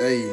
Hey.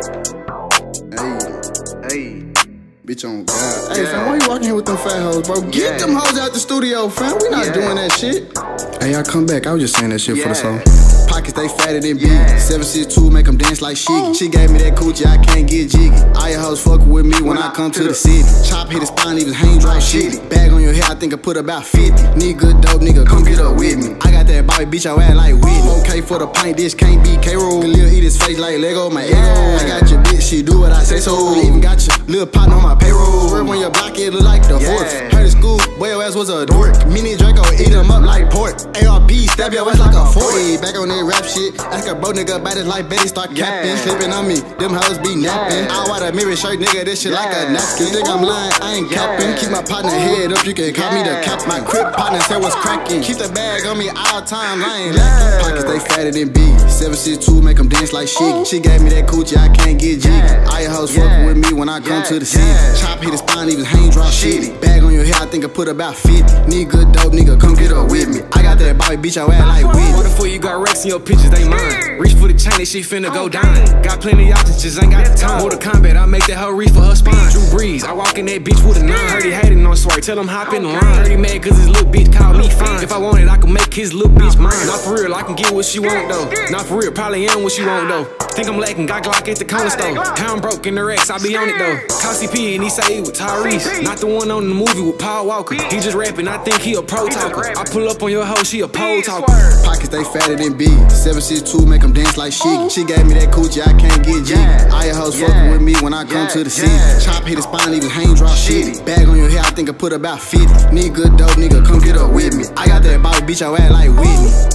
Bitch on God. Hey, fam, why you walking here with them fat hoes, bro? Get them hoes out the studio, fam. We not doing that shit. Hey, I come back. I was just saying that shit for the song. Pockets, they fatter than B. 762, make them dance like Shiggy. She gave me that coochie, I can't get jiggy. All your hoes fuck with me when I come to the city. Chop hit his spine, even hang dry shitty. Bag on your head, I think I put about 50. Need good dope, nigga, come get up with me. I got that Bobby, bitch, your ass like Whitney. Okay for the pint, this can't be K-roll. Lil' eat his face like Lego, my ego. I got your bitch, she do what I say so. I even got your little partner on my payroll. Swerve on your block, it look like the fourth. Heard in school, boy, your ass was a dork. Mini Draco, eat him up like pork. ARP, stab your ass like a fork. Back on that rap shit, ask a bro nigga about his life, baby, start capping. Slipping on me, them hoes be napping. I wear a mirror shirt, nigga, this shit like a napkin. Think I'm lying, I ain't capping. Keep my partner head up, you can call me the cap. My crib partner said what's cracking. Keep the bag on me all time, I ain't lacking. Pockets, they fatter than B. 762, make them dance like Shiggy. She gave me that coochie, I can't get jiggy. All your hoes fuck with me when I come to the city. Chop hit his spine, even hang drop shitty. Bag on your head, I think I put about 50. Need good dope, nigga, come get up with me. I got that Bobby, bitch, your ass like Whitney. What the fuck you got racks in your pictures, they mine. Reach for the chain, that shit finna go down. Got plenty options, just ain't got the time. Mortal Kombat, I make that hoe reach for her spine. Drew Breeze, I walk in that bitch with a 9. Heard he hating on Swerve, tell him hop in the line. Heard he mad cause his little bitch called me fine. If I want it, I can make his little bitch mine. Not for real, I can get what she want though. Not for real, probably am what she want though. Think I'm lacking, got Glock at the corner store. How I'm broke in the Rex, I be on it though. Call Cpeezy and he say he with Tyrese. Not the one on the movie with Paul Walker. He just rapping, I think he a pro talker. I pull up on your hoe, she a pole talker. Pockets, they fatter than B. 762, make them dance like Shiggy. She gave me that coochie, I can't get jiggy. All your hoes fucking with me when I come to the city. Chop hit his spine, even hang drop shitty. Bag on your head, I think I put about 50. Need good dope, nigga, come get up with me. I got that Bobby, bitch, your ass like Whitney.